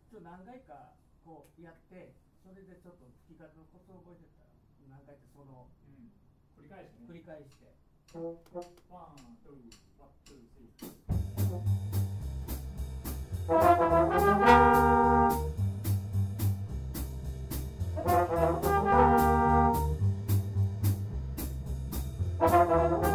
何回かこうやって、それでちょっと吹き方のコツを覚えてったら、何回ってその、 繰り返してね。 繰り返して。 ワン、ツー、ワン、ツー、スリー。 Thank you.